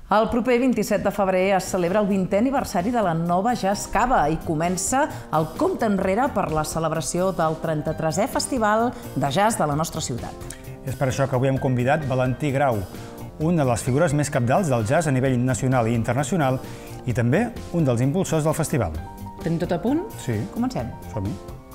El proper 27 de febrer es celebra el 20è aniversari de la nova Jazz Cava i comença el compte enrere per la celebració del 33è Festival de Jazz de la nostra ciutat. És per això que avui hem convidat Valentí Grau, una de les figures més cabdals del jazz a nivell nacional i internacional i també un dels impulsors del festival. Tenim tot a punt? Sí. Comencem. Som-hi.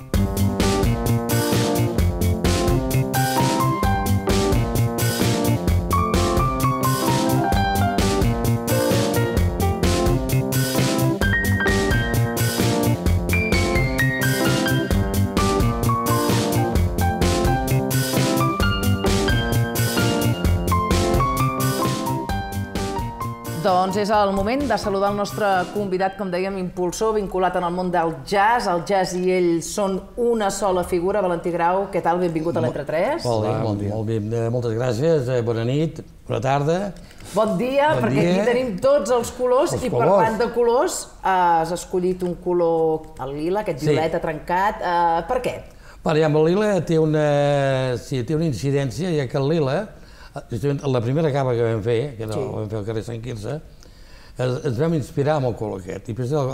Doncs és el moment de saludar el nostre convidat, com dèiem, impulsor, vinculat en el món del jazz. El jazz i ell són una sola figura. Valentí Grau, què tal? Benvingut a l'Entre3. Molt bé. Moltes gràcies, bona nit, bona tarda. Bon dia, perquè aquí tenim tots els colors i parlant de colors has escollit un color, el lila, aquest violeta trencat. Per què? El lila té una incidència, ja que el lila, la primera cava que vam fer, que vam fer al carrer Sant Quirze, ens vam inspirar amb el color aquest.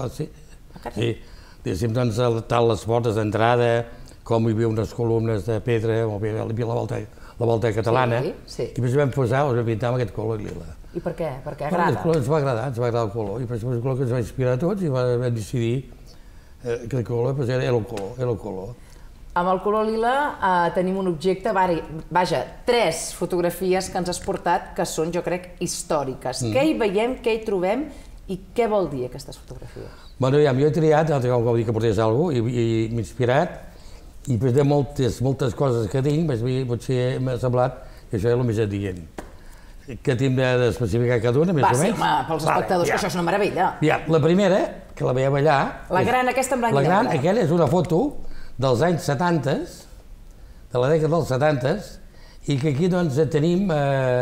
Sempre tant les portes d'entrada, com hi havia unes columnes de pedra, hi havia la volta catalana, i després vam posar, ens vam pintar amb aquest color lila. I per què? Perquè agrada? Ens va agradar el color, i per això és el color que ens va inspirar a tots i vam decidir que el color era el color. Amb el color lila tenim un objecte, vaja, 3 fotografies que ens has portat que són, jo crec, històriques. Què hi veiem, què hi trobem i què vol dir aquestes fotografies? Bueno, jo he triat, com dir que portés alguna cosa, i m'he inspirat, i després de moltes coses que tinc, potser m'ha semblat que això és el més adient. Que tinc d'especificar cada una, més o menys. Va, sí, pels espectadors, que això és una meravella. La primera, que la veiem allà... La gran, aquesta en blanc i negre. La gran, aquella és una foto dels anys 70, de la dècada dels 70, i que aquí doncs tenim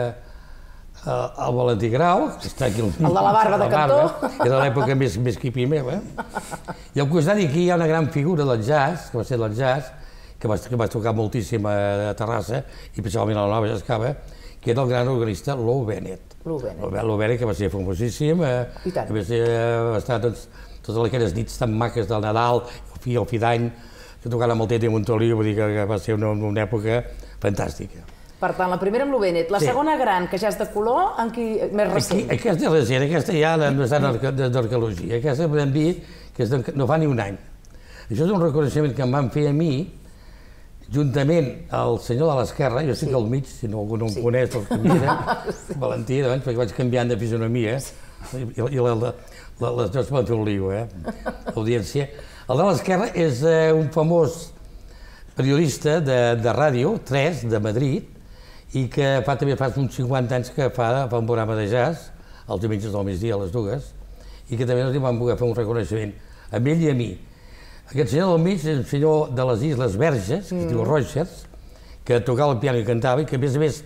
el Valentí Grau, que està aquí... El de la barba de cantó. Era l'època més quipi meva. I al costat aquí hi ha una gran figura del jazz, que va ser del jazz, que va tocar moltíssim a Terrassa, i principalment a la nova Jazz Cava, que era el gran organista Lou Bennett. Lou Bennett, que va ser famosíssim, va estar totes aquelles nits tan maques del Nadal, el fi d'any, que tocant amb el Tete Montoliu, vull dir que va ser una època fantàstica. Per tant, la primera amb Lou Bennett. La segona gran, que ja és de color, més recent. Aquesta és recent, aquesta ja no està d'arqueologia. Aquesta podem dir que no fa ni un any. Això és un reconeixement que em van fer a mi, juntament al senyor de l'esquerra, jo estic al mig, si algú no em coneix, Valentí, perquè vaig canviant de fisonomia, i les dues poden fer un lío, l'audiència. El de l'esquerra és un famós periodista de ràdio, 3, de Madrid, i que també fa uns 50 anys que fa un programa de jazz, els diumenges del migdia a les 2, i que també ens van poder fer un reconeixement a ell i a mi. Aquest senyor del mig és un senyor de les Illes Verges, que es diu Rogers, que tocava el piano i cantava, i que a més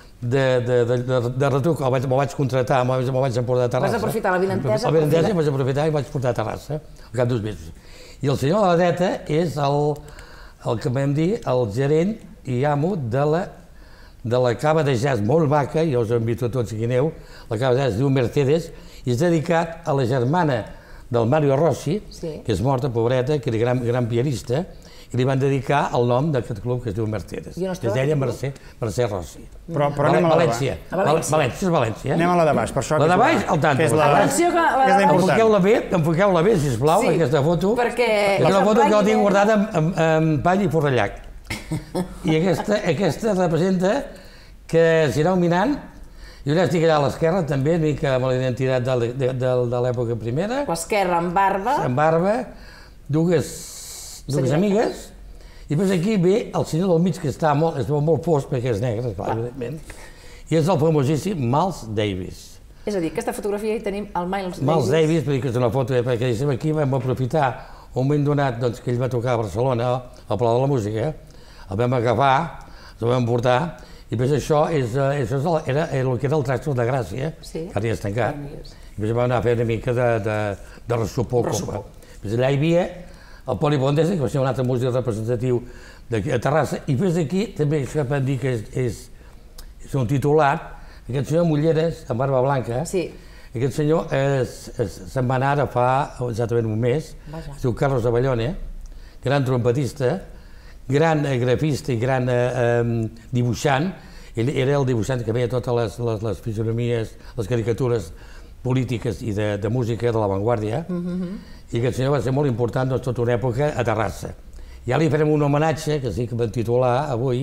de retruc me'l vaig contractar, me'l vaig portar a Terrassa. Vas aprofitar l'avinentesa? L'avinentesa vaig aprofitar i vaig portar a Terrassa, al cap d'2 mesos. I el senyor de la dreta és el que vam dir, el gerent i amo de la cava de jazz molt maca, jo us invito a tots que hi aneu, la cava de jazz es diu Mercedes, i és dedicat a la germana del Mario Rossi, que és morta, pobreta, que era gran pianista, i li van dedicar el nom d'aquest club que es diu Mercedes. És d'ella Mercè Rossi. Però anem a la de baix. València, és València. Anem a la de baix, per això... La de baix, al tanto. Atenció que la de baix... Enfoqueu-la bé, sisplau, aquesta foto. Perquè... És una foto que jo tinc guardada amb pany i forrallac. I aquesta representa que si aneu mirant, jo ja estic allà a l'esquerra, també, una mica amb la identitat de l'època primera. L'esquerra amb barba. Amb barba, dues amigues, i després aquí ve el senyor del mig, que està molt fosc, perquè és negre, clar, evidentment, i és el famosíssim Miles Davis. És a dir, aquesta fotografia hi tenim el Miles Davis. Miles Davis, perquè és una foto, perquè aquí vam aprofitar un moment donat que ell va tocar a Barcelona, al Palau de la Música, el vam agafar, el vam portar, i després això era el que era el Tractor de Gràcia, que ara ja està tancat, i després vam anar a fer una mica de ressupó. Després allà hi havia el Poli Bondesa, que va ser un altre músic representatiu de Terrassa, i després aquí també això podem dir que és un titular, Aquest senyor amb ulleres, amb barba blanca, aquest senyor se'n va anar fa exactament un mes, es diu Carlos Abellone, gran trompetista, gran grafista i gran dibuixant. Ell era el dibuixant que veia totes les fisionomies, les caricatures polítiques i de música de l'avantguàrdia, i aquest senyor va ser molt important tota una època a Terrassa. Ja li farem un homenatge, que sí que vam titular avui,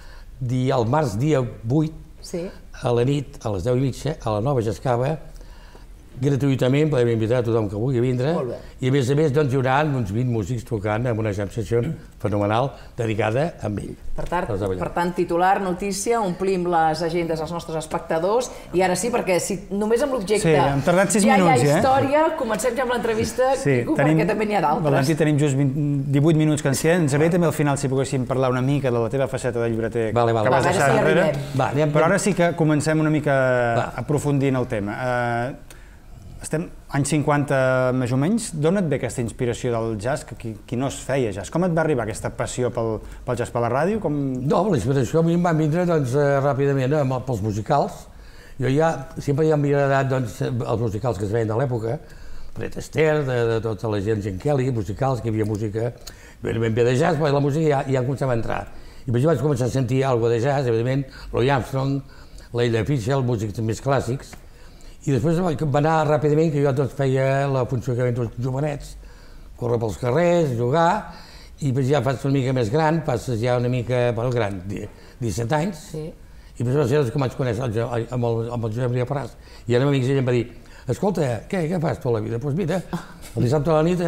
el març dia 8, a la nit, a les 10:30, a la Nova Gescava, gratuïtament, podem invitar a tothom que vulgui vindre, i a més hi haurà uns 20 músics tocant en una jam session fenomenal dedicada a ell. Per tant, titular, notícia, omplim les agendes als nostres espectadors, i ara sí, perquè si només amb l'objecte ja hi ha història, comencem ja amb l'entrevista, perquè també n'hi ha d'altres. Valentí, tenim just 18 minuts que ens queden. Ens agradaria també al final si poguéssim parlar una mica de la teva faceta de llibreter que vas deixar enrere, però ara sí que comencem una mica aprofundint el tema. Estem anys 50 més o menys. D'on et ve aquesta inspiració del jazz? Qui no es feia jazz? Com et va arribar aquesta passió pel jazz, per la ràdio? No, la inspiració a mi em va vindre ràpidament pels musicals. Jo sempre ja m'havia agradat els musicals que es veien de l'època, Fred Astaire, de tota la gent, Gene Kelly, musicals, que hi havia música ben bé de jazz, però la música ja començava a entrar. I jo vaig començar a sentir alguna cosa de jazz, evidentment, Louis Armstrong, l'Ella Fisher, músics més clàssics. I després va anar ràpidament, que jo feia la funció que veien tots els jovenets, córrer pels carrers, jugar, i ja fas una mica més gran, passes ja una mica gran, 17 anys, i després va ser que vaig conèixer amb el Josep Maria Farràs. I ara amics ell em va dir, escolta, què fas tota la vida? Doncs mira, el dissabte a la nit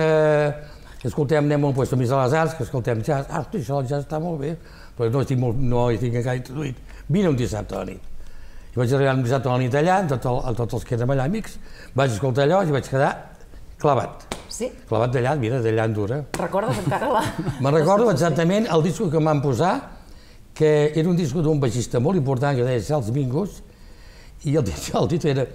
anem a un lloc més de les arts, que escoltem jazz. Hosti, això del jazz està molt bé, però no hi estic encara introduït. Vine un dissabte a la nit. I vaig arribar un dissabte a la nit allà, amb tots els que érem allà amics, vaig escoltar allò i vaig quedar clavat. Sí? Clavat d'allà, mira, d'allà en dura. Recordes encara la... Me'n recordo exactament el disco que em van posar, que era un disco d'un baixista molt important, que deia Cels Mingus, i el títol era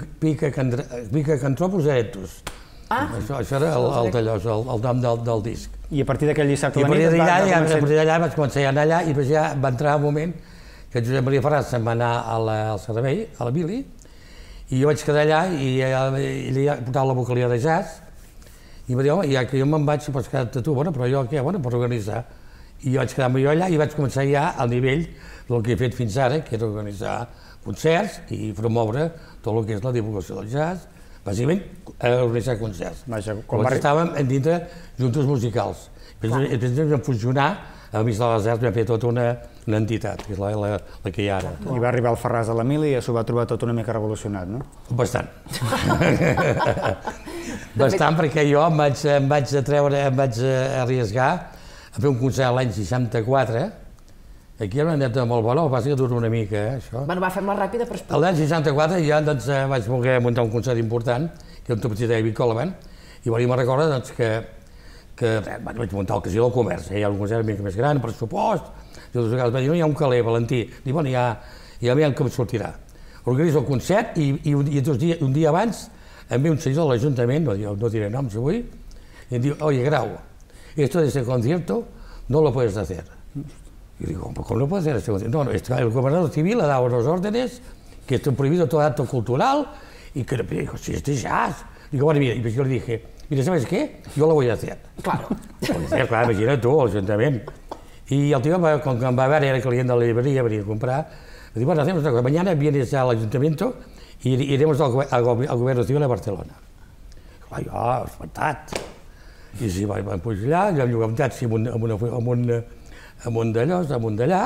Pica Cantropos Erectus. Això era el nom del disc. I a partir d'aquell dissabte a la nit... I a partir d'allà vaig començar a anar allà i ja va entrar un moment que Josep Maria Farràs se'n va anar al servei, a la Billy, i jo vaig quedar allà i ell portava la vocalia de jazz, i va dir, home, ja que jo me'n vaig, pots quedar-te tu, però jo què? Bueno, per organitzar. I jo vaig quedar-me jo allà i vaig començar ja al nivell del que he fet fins ara, que era organitzar concerts i promoure tot el que és la divulgació del jazz, bàsicament organitzar concerts. Quan estàvem dintre juntes musicals. Després vam funcionar, a mig de les arts vam fer tota una entitat, que és la que hi ha ara. I va arribar el Farràs a l'Emili i s'ho va trobar tot una mica revolucionat, no? Bastant. Bastant, perquè jo em vaig arriesgar a fer un concert l'any 64. Aquí hi ha una neta molt bona, el que passa que dura una mica, això. Bueno, va, fem-la ràpida, però explica. L'any 64 jo vaig voler muntar un concert important, que era un trompetista de David Coleman, i me'n recordo que vaig muntar el Casino del Comerç. Hi ha un concert una mica més gran, pressupost, i els vegades va dir, no, hi ha un caler, Valentí. Dic, bueno, ja veiem com sortirà. Organitzo el concert i un dia abans em ve un senyor de l'Ajuntament, no diré noms avui, i em diu, oye, Grau, esto de ese concierto no lo puedes hacer. Y digo, ¿cómo no puedo hacer este concierto? No, el gobernador civil ha dado los órdenes que está prohibido todo acto cultural y que, digo, si este es jazz. Digo, bueno, mira, y pues yo le dije, mira, ¿sabes qué? Yo lo voy a hacer. Claro. Claro, imagina't tu, l'Ajuntament. Y el tío, cuando em va ver, era cliente de la librería, venía a comprar, me dijo, bueno, hacemos una cosa, mañana vienes al Ayuntamiento y iremos al Gobierno Civil a Barcelona. Digo, jo, espantat. I sí, vam pujar allà, vam llogar un taxi amunt d'allà,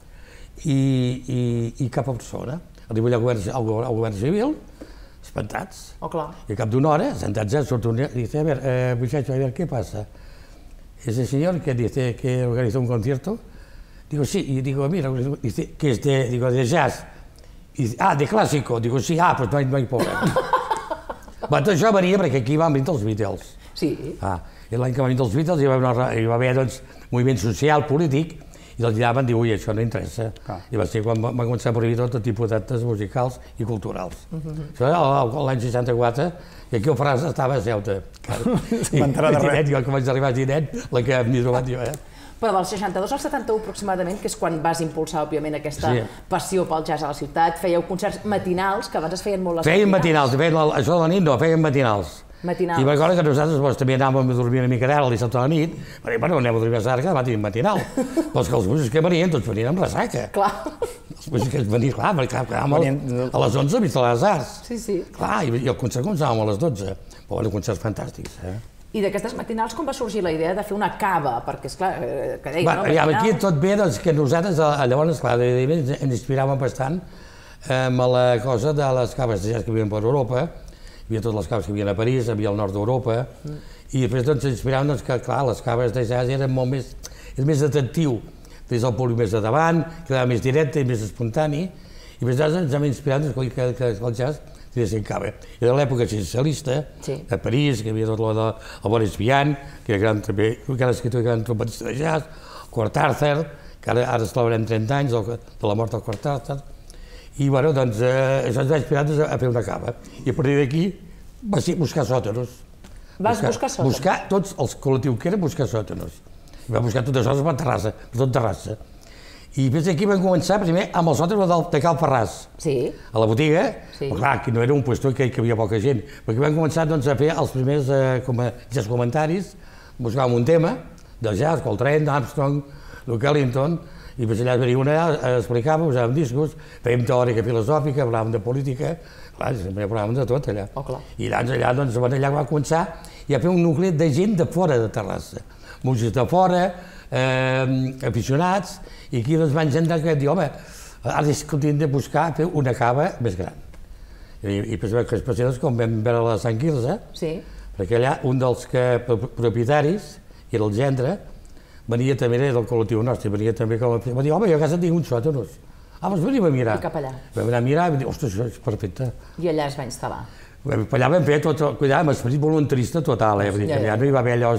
i cap persona. Arribo allà al Govern Civil, espantats. Oh, clar. I a cap d'una hora, sentats allà, surt un i dice, a ver, muchacho, a ver, ¿qué pasa? Ese señor que dice que organizó un concierto, digo, sí, y digo, mira, dice que es de jazz. Y dice, de clásico. Digo, sí, pues no hay problema. Tot això venia perquè aquí van venir els Beatles. Sí. I l'any que van venir els Beatles hi va haver moviment social, polític, i els allà van dir, ui, això no interessa. I va ser quan va començar a prohibir tot tipus d'actes musicals i culturals. Això era l'any 64, i aquí el Farràs estava a Ceuta. No va enterar de res. Jo, quan vaig arribar a Ginet, la que m'he trobat jo, Però del 62 al 71 aproximadament, que és quan vas impulsar, òbviament, aquesta passió pel jazz a la ciutat, fèieu concerts matinals, que abans es feien molt les matinals. Feien matinals, això de la nit no, feien matinals. Matinals. I recordo que nosaltres també anàvem a dormir una mica d'ara el dissabte a la nit, perquè, bueno, anem a dormir més tard que demà tenim matinal. Però és que els músics que venien, tots venien amb ressaca. Clar. Els músics que venien, clar, perquè a les 11 vist a les arts. Sí. Clar, i el concert començàvem a les 12. Però eren concerts fantàstics, I d'aquestes matinals com va sorgir la idea de fer una cava? Perquè, esclar, que deia, no? Aquí tot ve, doncs, que nosaltres, llavors, clar, ens inspiràvem bastant amb la cosa de les caves de jazz que havien per Europa. Hi havia totes les caves que hi havia a París, hi havia al nord d'Europa, i després ens inspiràvem que, clar, les caves de jazz eren molt més... és més atractiu, des del públic més de davant, quedava més directe i més espontani, i després ens hem inspirat que el jazz tingués en cava. I de l'època socialista, a París, que hi havia tot el Boris Vian, que era també un escriptor i gran trompetista de jazz, Court Arthur, que ara celebrem 30 anys de la mort del Court Arthur, i bueno, doncs això ens va inspirar a fer una cava. I a partir d'aquí va ser buscar sòtanos. Vas buscar sòtanos? Buscar tots els col·lectius que eren buscar sòtanos. I va buscar tot això per tot Terrassa. I després aquí vam començar primer amb el sòtano de Cal Ferràs. Sí. A la botiga, però clar, que no era un puesto que hi havia poca gent. Perquè vam començar doncs, a fer els primers jazz comentaris, buscàvem un tema de jazz, Coltrane, Armstrong, Duke Ellington, i després allà venia una, explicàvem, posàvem discos, fèiem teòrica filosòfica, parlàvem de política, clar, sempre parlàvem de tot allà. I allà va començar a fer un nucli de gent de fora de Terrassa, músics de fora, aficionats, i aquí doncs van engendrar que dir, home, ara és que hem de buscar fer una cava més gran. I després com vam veure la Sant Quirze, perquè allà un dels propietaris, que era el gendre, venia també del col·lectiu nostre, venia també com a... Va dir, home, jo a casa tinc uns sòtanos. Doncs venim a mirar. I cap allà. Vam anar a mirar i vam dir, ostres, això és perfecte. I allà es va instal·lar. Allà vam fer tot, cuidar, amb esperit voluntarista total, allà no hi va haver allò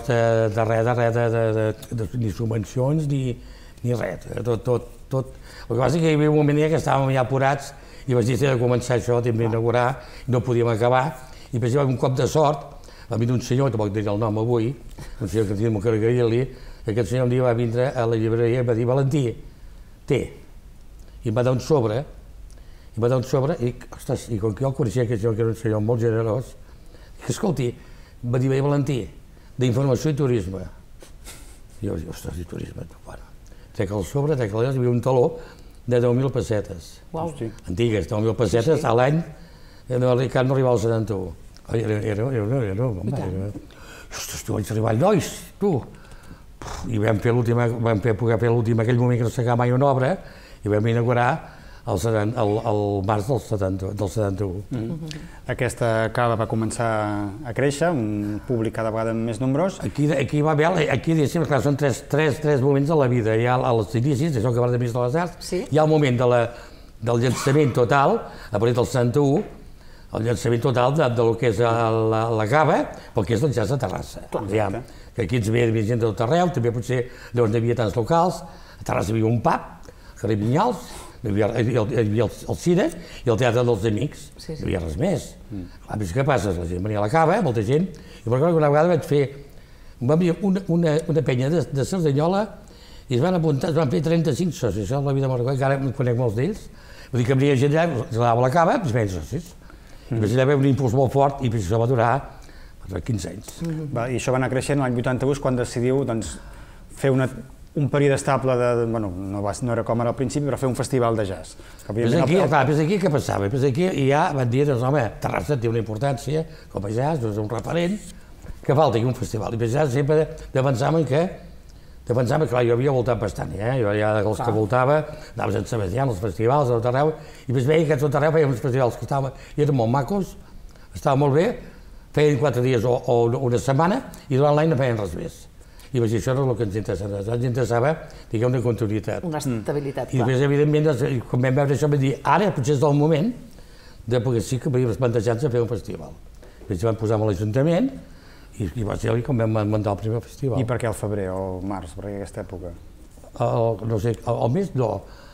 de ni subvencions ni res, tot. El que passa és que hi havia un moment que estàvem ja apurats i vaig dir que de començar això, hem d'inaugurar, no podíem acabar, i després hi va haver un cop de sort, va venir un senyor, tampoc diré el nom avui, un senyor que tenim que agrair-li, aquest senyor un dia va vindre a la llibreria i va dir, Valentí, té, i em va dar un sobre, i, ostres, i com que jo el coneixia, que era un senyor molt generós, dic, escolti, va dir, Valentí, d'informació i turisme. I jo vaig dir, ostres, i turisme, bueno. Trec el sobre, trec allò, hi havia un taló de 10.000 pessetes. Antigues, 10.000 pessetes a l'any, que no arribava al 71. Ostres, tu vaig arribar, nois, tu! I vam poder fer l'última, aquell moment que no s'acaba mai una obra, i vam inaugurar el març del 71. Aquesta cava va començar a créixer, un públic cada vegada més nombrós. Aquí va haver, diguéssim, clar, són tres moments de la vida. Hi ha els inicis, això que va de Ministre de les Arts, hi ha el moment del llançament total, a partir del 71, el llançament total del que és la cava, pel que és el jazz de Terrassa. Que aquí ens ve gent de tot arreu, també potser no hi havia tants locals, a Terrassa hi havia un pub, al carrer Vinyals, hi havia el cine i el teatre dels amics, no hi havia res més. Què passa? La gent venia a la cava, molta gent, i recordo que una vegada vaig fer una penya de Cerdanyola i es van apuntar, es van fer 35 socis, això és la vida me'n recordo, encara en conec molts d'ells, vull dir que venia gent allà, es quedava a la cava, i es veien socis. I allà va haver un impuls molt fort i això va durar 15 anys. I això va anar creixent l'any 81, quan decidiu fer un període estable de... no era com ara al principi, però fer un festival de jazz. Però aquí què passava? Però aquí ja van dir, home, Terrassa té una importància com a jazz, és un referent, que falta aquí un festival. I per jazz sempre defensàvem que, clar, jo havia voltat bastant, jo ja dels que voltava, anava a Sant Sebastià, als festivals, a tot arreu, i després veia que a tot arreu feien uns festivals que eren molt macos, estaven molt bé, feien 4 dies o una setmana, i durant l'any no feien res més. I vaig dir, això no és el que ens interessava. Ens interessava, diguem, una continuïtat. Una estabilitat, clar. I després, evidentment, quan vam veure això, vam dir, ara potser és el moment de poder sí que podíem plantejar-nos a fer un festival. Després vam posar amb l'Ajuntament i va ser com vam muntar el primer festival. I per què el febrer o el març, per què aquesta època? No sé, el mes no.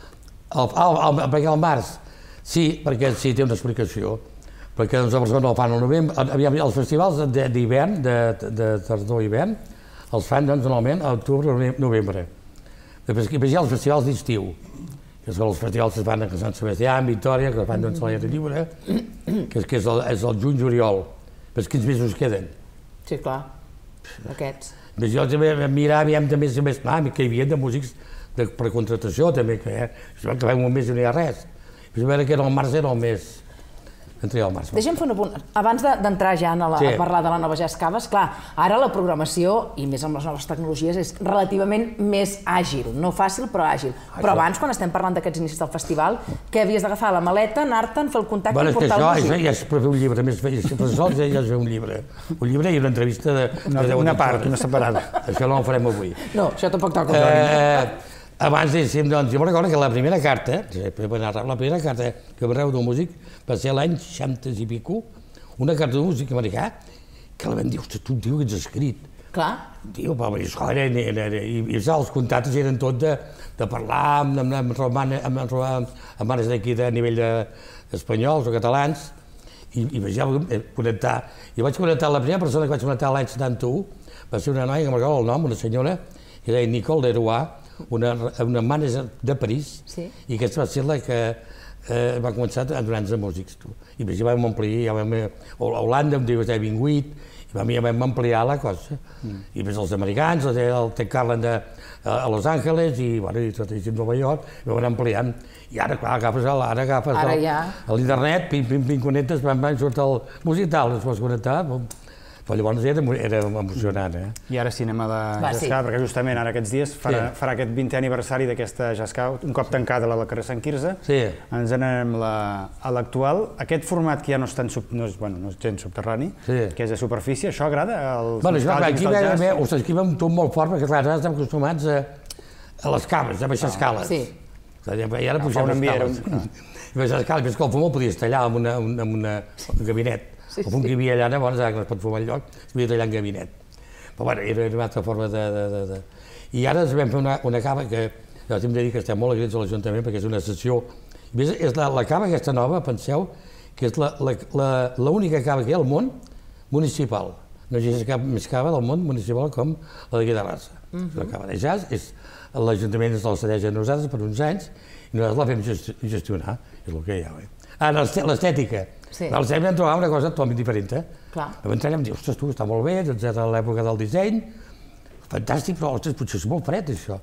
Perquè el març, sí, perquè sí, té una explicació. Perquè a Barcelona el fan al novembre. Els festivals d'hivern, de tardor i hivern, els fan, doncs, normalment a octubre o novembre. Després hi ha els festivals d'estiu, que són els festivals que es fan a Sant Sebastià, en Vitòria, que es fan doncs, a l'aire lliure, que és el juny-juliol. Però quins mesos queden? Sí, clar, aquests. Jo també miràvem també que hi havia de músics per contratació, també, que fa un mes i no hi ha res. Però veure que era el març, era el mes... Deixa'm fer un apunt. Abans d'entrar ja a parlar de la nova Jazz Caves, clar, ara la programació, i més amb les noves tecnologies, és relativament més àgil. No fàcil, però àgil. Però abans, quan estem parlant d'aquests inicis del festival, què havies d'agafar la maleta, anar-te'n, fer el contacte i portar el músic? Això ja és per fer un llibre, més per sols ja és fer un llibre. Un llibre i una entrevista de... Una part, una separada. Això no ho farem avui. No, això tampoc toca. Abans dèiem, doncs, jo me'n recordo que la primera carta que va rebre d'un músic va ser l'any 60 i pico, una carta d'un músic americà que la vam dir, ostres, tu, tio, que ets escrit. Clar. Tio, i els contactes eren tot de parlar amb mares d'aquí a nivell d'espanyols o catalans i connectar. I vaig connectar, la primera persona que vaig connectar l'any 71 va ser una noia que me'n recordo el nom, una senyora que deia Nicole Leroy, una mànager de París, i aquesta va ser la que va començar a donar-nos de músics. I ja vam omplir, a Holanda em diu que havia vingut, i ja vam ampliar la cosa. I més els americans, el Ted Carlin a Los Angeles, i tot a Nova York, i vam anar ampliant. I ara, clar, agafes l'internet, pim, connectes, surt el músic tal, es pots connectar, però llavors era emocionant, I ara sí, anem a la Jazz Cave, perquè justament ara aquests dies farà aquest 20è aniversari d'aquesta Jazz Cave, un cop tancada la del carrer Sant Quirze. Ens anem a l'actual. Aquest format que ja no és gens subterrani, que és de superfície, això agrada als nostàlgics del jazz? Aquí va un tom molt fort, perquè clar, estem acostumats a les caves, a baixar escales. I ara pugem escales. I baixar escales, més que el fum el podies tallar amb un gabinet. El fum que hi havia allà, llavors, que no es pot fumar enlloc, es podia tallar en gabinet. Però bueno, era una altra forma de... I ara ens vam fer una cava que, hem de dir que estem molt agraïts a l'Ajuntament perquè és una sessió... És la cava aquesta nova, penseu, que és l'única cava que hi ha al món municipal. No hi ha cap més cava del món municipal com la d'aquí de Rassa. La cava de jazz, l'Ajuntament ens la cedeix a nosaltres per uns anys i nosaltres la fem gestionar, és el que hi ha. Ara, l'estètica. Al CEM vam trobar una cosa totalment diferent. Vam entrar i vam dir, ostres, tu, està molt bé, ets a l'època del disseny, fantàstic, però, ostres, potser és molt fred, això.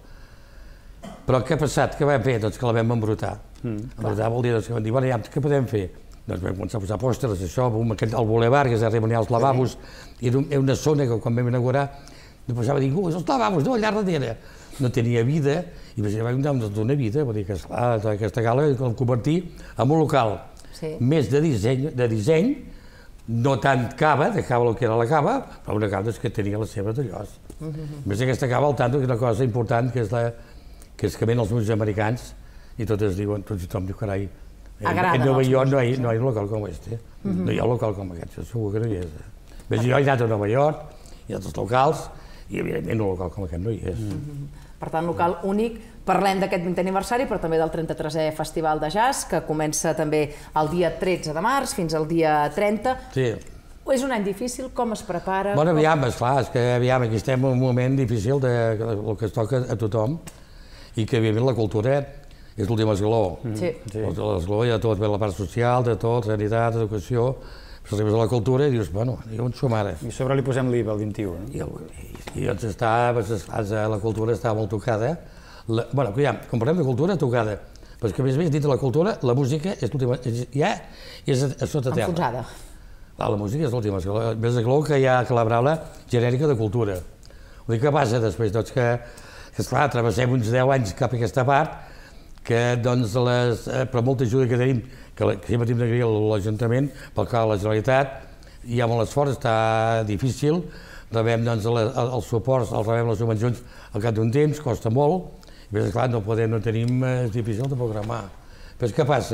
Però què ha passat? Què vam fer? Doncs que la vam embrutar. Embrutar vol dir que vam dir, bueno, ja, què podem fer? Doncs vam començar a posar pòsters, això, al Boulevard, que és arribar als lavabos, i era una zona que quan vam inaugurar no passava ningú, els lavabos, no, allà darrere. No tenia vida, i vam donar vida, vull dir que, esclar, aquesta gala el convertir en un local més de disseny, no tant cava, de cava el que era la cava, però una cava que tenia les seves d'allòs. A més aquesta cava, al tanto, que és una cosa important, que és que ven els músics americans i tothom diu, carai, en Nova York no hi ha un local com aquest, no hi ha un local com aquest, segur que no hi és. Jo he anat a Nova York, hi ha altres locals, i evidentment un local com aquest no hi és. Per tant, local únic. Parlem d'aquest 20è aniversari, però també del 33è Festival de Jazz, que comença també el dia 13 de març fins al dia 30. És un any difícil? Com es prepara? Bueno, aviam, esclar, és que aviam, aquí estem en un moment difícil del que es toca a tothom i que, evidentment, la cultura és l'últim esglaó. L'esglaó hi ha tot, la part social, de tot, sanitat, educació, però arribes a la cultura i dius, bueno, i on som ara? I a sobre li posem l'IVA el 21, I doncs la cultura està molt tocada. Bueno, quan parlem de cultura, tocada. Però és que, a més, dins de la cultura, la música és l'última... Ja és a sota terra. Enfonsada. La música és l'última esglaó. Més esglaó que hi ha que la paraula genèrica de cultura. Vull dir, què passa després? Doncs que, esclar, travessem uns 10 anys cap a aquesta part, que, doncs, per molta ajuda que tenim, que sempre tenim d'agrair a l'Ajuntament, pel que la Generalitat, hi ha molt esforç, està difícil, rebem, doncs, els suports, rebem les subvencions al cap d'un temps, costa molt, i més, esclar, no tenim, és difícil de programar. Però què passa?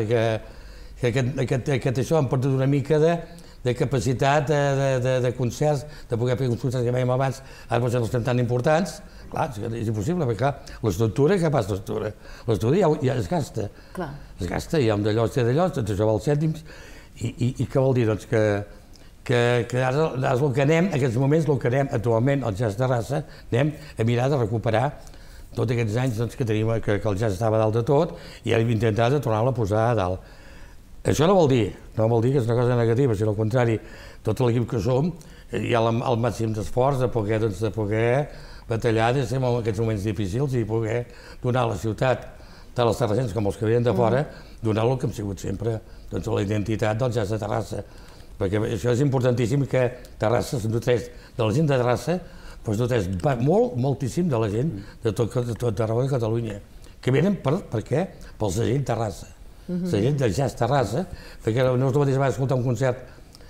Que això hem perdut una mica de capacitat de concerts, de poder fer uns concerts que dèiem abans, ara potser no estem tan importants. Clar, és impossible, perquè l'estructura, què passa l'estructura? L'estructura ja es gasta. Es gasta, hi ha un d'allò, té d'allò, tot això val cèntims, i què vol dir? Doncs que que ara és el que anem, en aquests moments, el que anem actualment al Jazz Terrassa, anem a mirar de recuperar tots aquests anys que tenim, que el jazz estava dalt de tot, i hem intentat de tornar-lo a posar a dalt. Això no vol dir que és una cosa negativa, sinó al contrari, tot l'equip que som, hi ha el màxim d'esforç de poder batallar des d'aquests moments difícils i poder donar a la ciutat de les terrassencs, com els que venen de fora, donar el que hem sigut sempre, doncs la identitat del jazz de Terrassa. Perquè això és importantíssim, que Terrassa se'n nodreix de la gent de Terrassa, doncs nodreix moltíssim de la gent de tot arreu de Catalunya, que venen per què? Pel segell Terrassa, segell del jazz Terrassa, perquè no és el mateix escoltar un concert,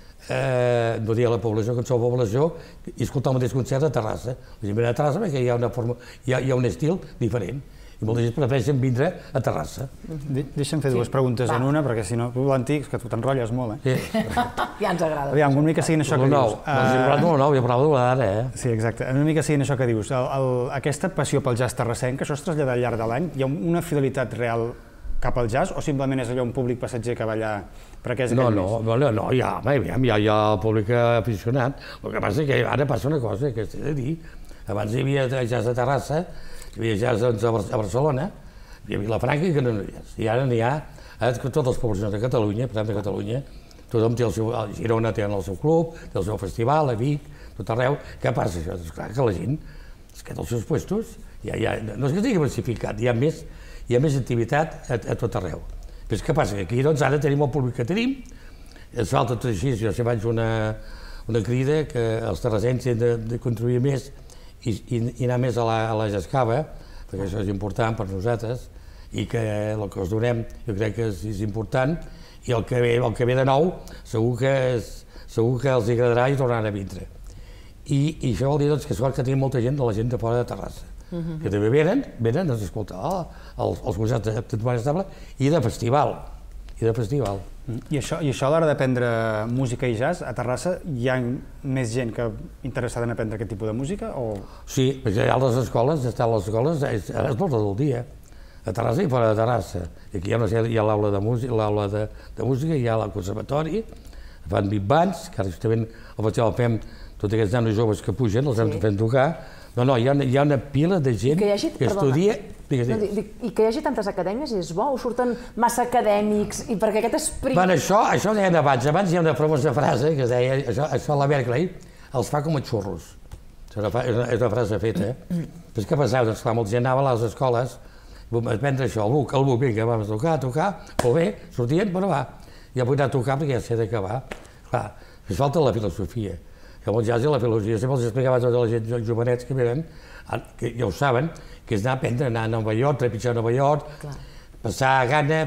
no dir a la població, que sou població, i escoltar el mateix concert a Terrassa. La gent ve a Terrassa perquè hi ha un estil diferent, i molta gent prefereixen vindre a Terrassa. Deixa'm fer dues preguntes en una, perquè si no, l'antic, que tu t'enrotlles molt, eh? Ja ens agrada. Aviam, una mica seguint això que dius. Ja prova d'ara, eh? Sí, exacte. Una mica seguint això que dius. Aquesta passió pel jazz terrassenc, això es trasllada al llarg de l'any? Hi ha una fidelitat real cap al jazz, o simplement és allò un públic passatger que va allà per aquells No, hi ha el públic aficionat. El que passa és que ara passa una cosa que t'he de dir. Abans hi havia jazz a Terrassa, hi havia jazz a Barcelona, hi havia Vilafranca i Granollers. I ara n'hi ha a totes les poblacions de Catalunya, per tant de Catalunya, tothom té el seu... A Girona té el seu club, té el seu festival, a Vic, tot arreu. Què passa això? És clar que la gent es queda als seus puestos, no és que estigui massificat, hi ha més activitat a tot arreu. Però què passa? Que aquí doncs ara tenim el públic que tenim, ens falta tot així, jo faig una crida que els terrassencs hem de contribuir més i anar més a la Jascava, perquè això és important per nosaltres, i que el que us donem jo crec que és important, i el que ve de nou segur que els agradarà i tornaran a vindre. I això vol dir que tenim molta gent de la gent de fora de Terrassa, que també venen a escoltar els concerts de temporada estable i de festival. I això a l'hora d'aprendre música i jazz, a Terrassa hi ha més gent interessada en aprendre aquest tipus de música? Sí, perquè hi ha les escoles, ara és l'hora del dia, a Terrassa i fora de Terrassa. Aquí hi ha l'aula de música, hi ha el conservatori, fan big bands, que ara justament al festival fem tots aquests nanos joves que pugen, els hem fet tocar. No, hi ha una pila de gent que estudia... I que hi hagi tantes acadèmies és bo? O surten massa acadèmics? I perquè aquest esperit... Això ho deien abans. Abans hi ha una famosa frase que es deia, això la Berkeley, els fa com a xurros. És una frase feta. Però què passava? Doncs clar, molta gent anava a les escoles a aprendre això, el buc, vinga, vam tocar, molt bé, sortien, però va. Ja vull anar a tocar perquè ja sé d'acabar. Clar, ens falta la filosofia. Que amb el jazz i la filosofia sempre els explicava a tota la gent jovenets que venen, que ja ho saben, que és anar a aprendre, anar a Nova York, trepitjar a Nova York, passar gana,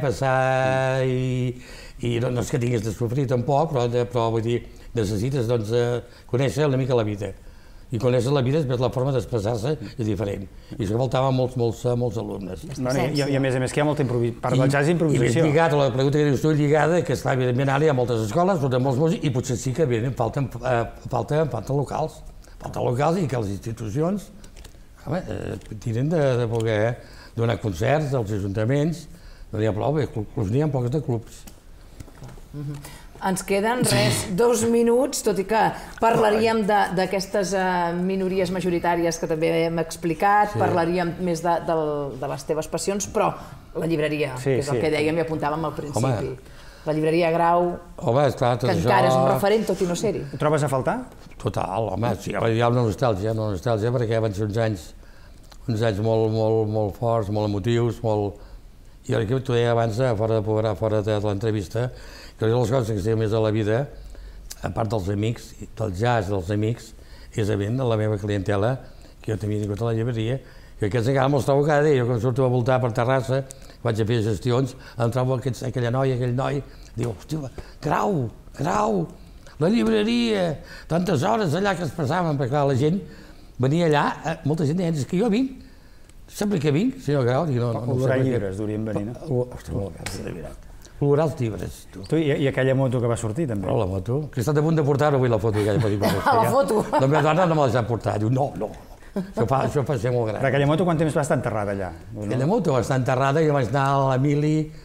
i no és que tinguis de sofrir tampoc, però vull dir, necessites conèixer una mica la vida. I conèixer la vida, la forma d'expressar-se és diferent. I això faltava molts alumnes. I a més que hi ha molta part del jazz i improvisació. I lligat a la pregunta que dius tu, lligada, que esclar, evidentment ara hi ha moltes escoles, surten molts músics, i potser sí que falten locals. Falten locals i que les institucions tiren de poder donar concerts als ajuntaments. No n'hi ha prou, clubs n'hi ha pocs de clubs. Ens queden 2 minuts, tot i que parlaríem d'aquestes minories majoritàries que també hem explicat, parlaríem més de les teves passions, però la llibreria, que és el que dèiem i apuntàvem al principi. La llibreria Grau, que encara és un referent, tot i no ser-hi. Ho trobes a faltar? Total, home, sí, hi ha una nostàlgia, perquè van ser uns anys molt forts, molt emotius, i el que t'ho deia abans, fora de l'entrevista, que una de les coses que sé més a la vida, a part dels amics, del jazz dels amics, és evident de la meva clientela, que jo també he tingut a la llibreria, que aquests encara me'ls trobo cada dia. Jo quan surto a voltar per Terrassa, vaig a fer gestions, em trobo aquell noi, diu, hòstia, Grau, la llibreria, tantes hores allà que es passaven, perquè la gent venia allà, molta gent deia, és que jo vinc, sempre que vinc, senyor Grau, dic, no. Olorar llibres, durien venir, no? Hòstia, molt bé, de veritat. Olorar els llibres, tu. I aquella moto que va sortir, també. La moto, que he estat a punt de portar-ho avui, la foto aquella pel·lícula. La foto? La meva dona no me l'ha portat, diu, no. Això fa ser molt gran. Però aquella moto quant temps va estar enterrada allà? Aquella moto va estar enterrada, jo vaig anar a l'Emili,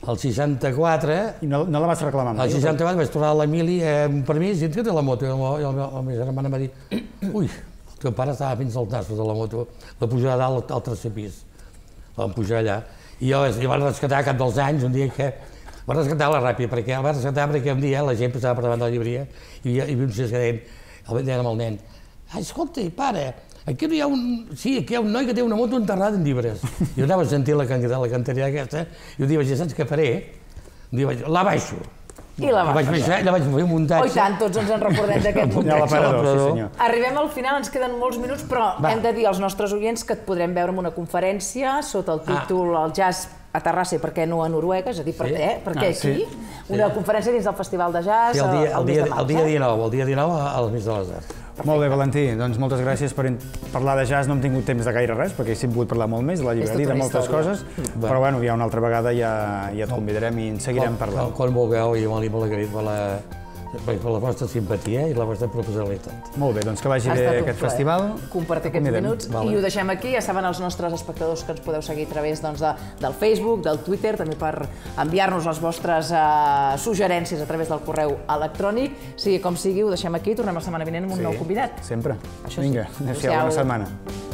El 64... I no la vas reclamar mai? El 64 vaig tornar a l'Emili un permís i que té la moto. I la meva germana em va dir, ui, el teu pare estava fins als nassos de la moto, la pujava a dalt al tercer pis. La vam pujar allà. I jo vaig rescatar cap dels anys, un dia que... Vaig rescatar-la ràpid, perquè un dia la gent passava per davant de la llibreria i hi havia un xic que deien amb el nen, escolta, pare, aquí hi ha un noi que té una moto enterrada en llibres. Jo anava a sentir la canteria aquesta i un dia vaig dir, saps què faré? Un dia vaig dir, la baixo. I la vaig baixar, la vaig fer un muntatge. Oh, i tant, tots ens en recordem d'aquest muntatge. Arribem al final, ens queden molts minuts, però hem de dir als nostres oients que et podrem veure en una conferència sota el títol El jazz a Terrassa i per què no a Noruega, és a dir, per què aquí? Una conferència dins del Festival de Jazz el mes de març. El dia 19 al Mig de les Arts. Molt bé, Valentí, doncs moltes gràcies per parlar de jazz. No hem tingut temps de gaire res, perquè sí hem pogut parlar molt més de la llibreria, de moltes coses, però bueno, ja una altra vegada ja et convidarem i en seguirem parlant. Quan vulgueu, i molt agraït per la vostra simpatia i la vostra professionalitat. Molt bé, doncs que vagi bé aquest festival. Compartir aquests minuts i ho deixem aquí. Ja saben els nostres espectadors que ens podeu seguir a través del Facebook, del Twitter, també per enviar-nos les vostres suggerències a través del correu electrònic. Sigui com sigui, ho deixem aquí. Tornem la setmana vinent amb un nou convidat. Sempre. Vinga, adéu-siau, bona setmana.